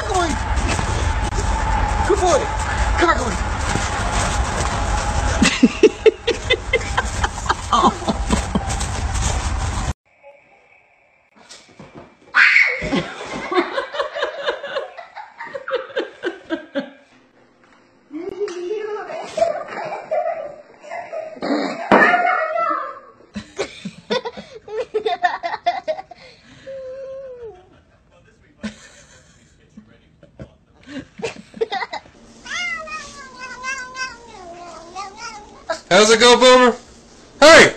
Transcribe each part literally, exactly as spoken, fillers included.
Gargoyle! Good boy! Gargoyle! Oh. How's it go, Boomer? Hey!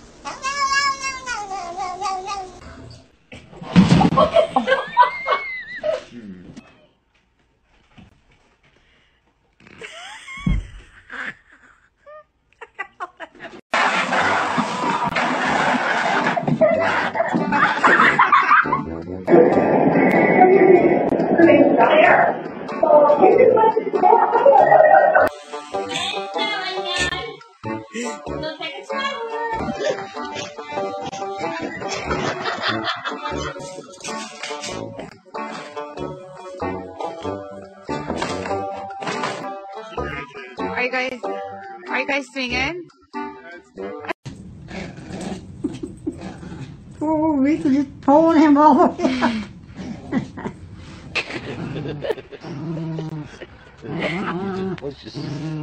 Are you guys, are you guys singing? Oh, Rita just pulling him over. What's just...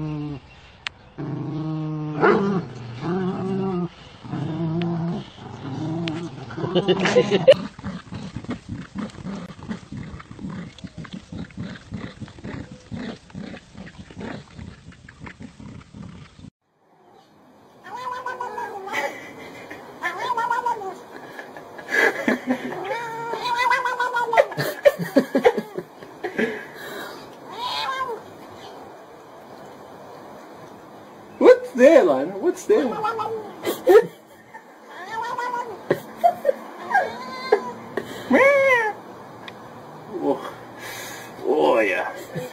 What's there, Lionel? What's there? Oh, oh yeah.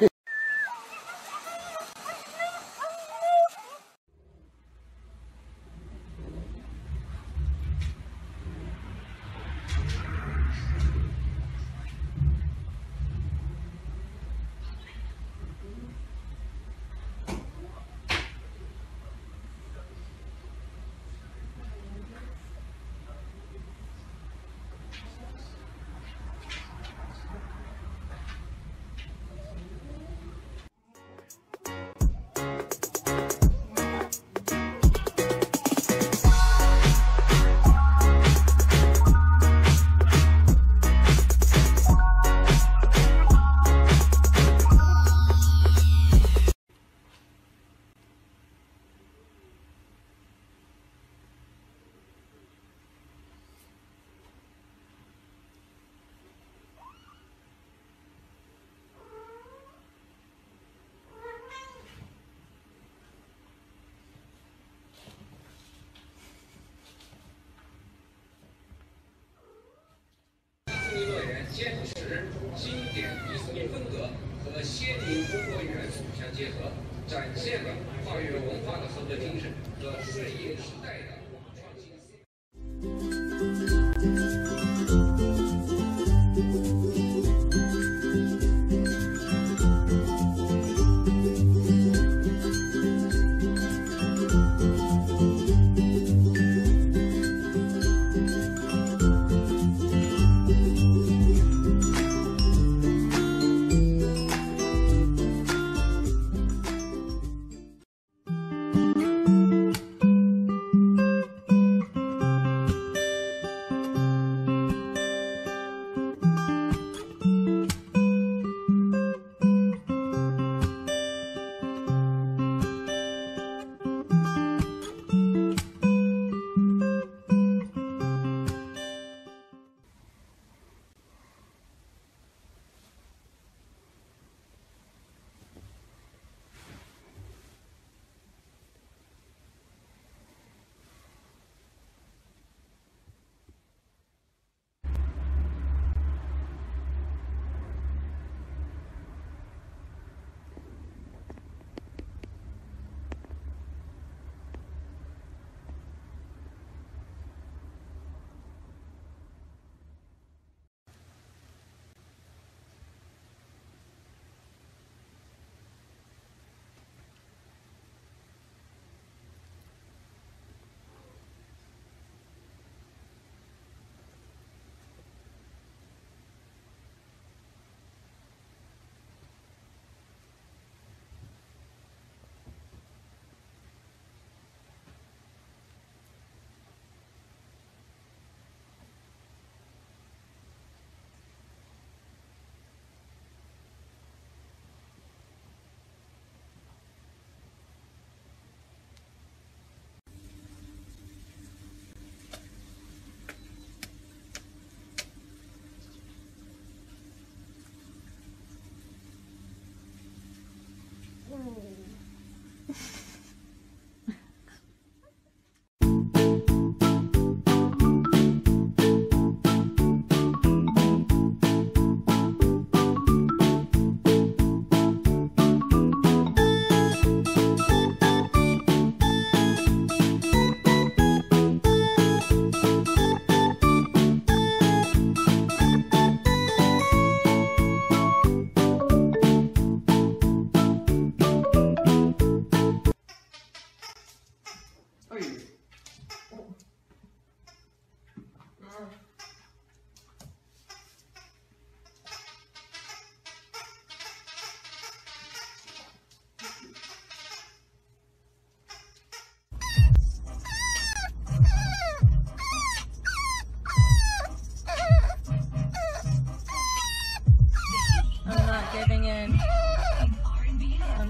坚持经典艺术风格和先民中国元素相结合，展现了跨越文化的合作精神和顺应时代的创新思维。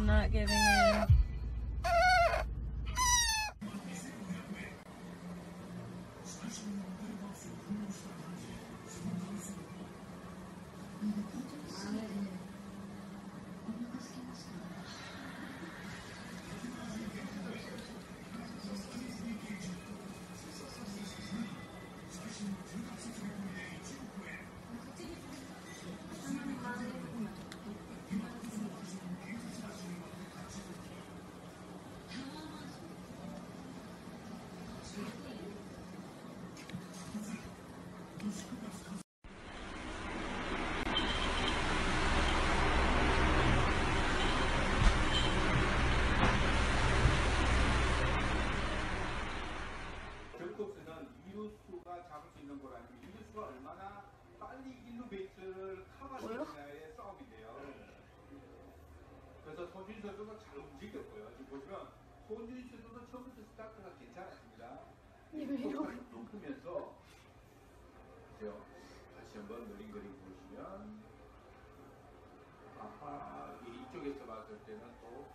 I'm not giving in. 결국에는 이루수가 잡을 수 있는 걸 아니면 이루수가 얼마나 빨리 일루 베이스를 커버하느냐의 싸움인데요. 그래서 손준희 선수가 잘 움직였고요. 지금 보시면 손준희 선수도 처음부터 스타트가 괜찮았습니다. 속도를 높으면서 그죠? 다시 한번 느린 그림 보시면 아빠 이쪽에서 봤을 때는 또